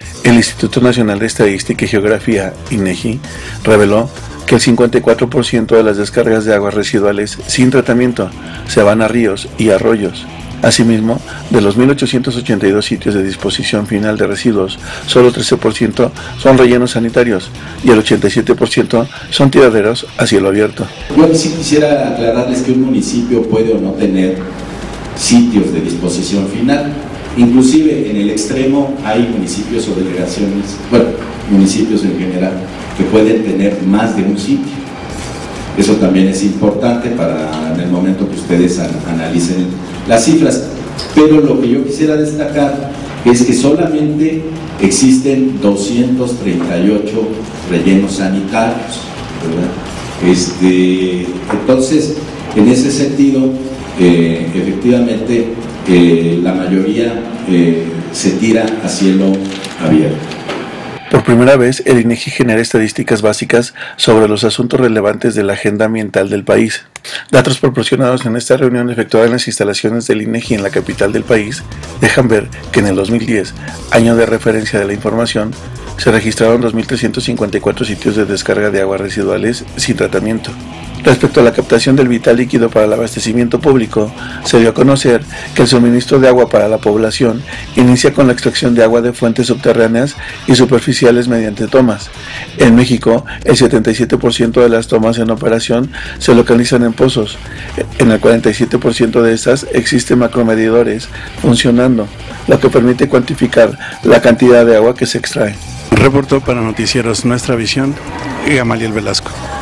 El Instituto Nacional de Estadística y Geografía, INEGI, reveló que el 54% de las descargas de aguas residuales sin tratamiento se van a ríos y arroyos. Asimismo, de los 1.882 sitios de disposición final de residuos, solo 13% son rellenos sanitarios y el 87% son tiraderos a cielo abierto. Yo sí quisiera aclararles que un municipio puede o no tener sitios de disposición final. Inclusive en el extremo hay municipios o delegaciones, municipios en general, que pueden tener más de un sitio. Eso también es importante para en el momento que ustedes analicen las cifras. Pero lo que yo quisiera destacar es que solamente existen 238 rellenos sanitarios, ¿verdad? Entonces, en ese sentido, efectivamente, la mayoría se tira a cielo abierto. Por primera vez, el INEGI genera estadísticas básicas sobre los asuntos relevantes de la agenda ambiental del país. Datos proporcionados en esta reunión efectuada en las instalaciones del INEGI en la capital del país dejan ver que en el 2010, año de referencia de la información, se registraron 2.354 sitios de descarga de aguas residuales sin tratamiento. Respecto a la captación del vital líquido para el abastecimiento público, se dio a conocer que el suministro de agua para la población inicia con la extracción de agua de fuentes subterráneas y superficiales mediante tomas. En México, el 77% de las tomas en operación se localizan en pozos. En el 47% de estas existen macromedidores funcionando, lo que permite cuantificar la cantidad de agua que se extrae. Reportó para Noticieros Nuestra Visión, Gamaliel Velasco.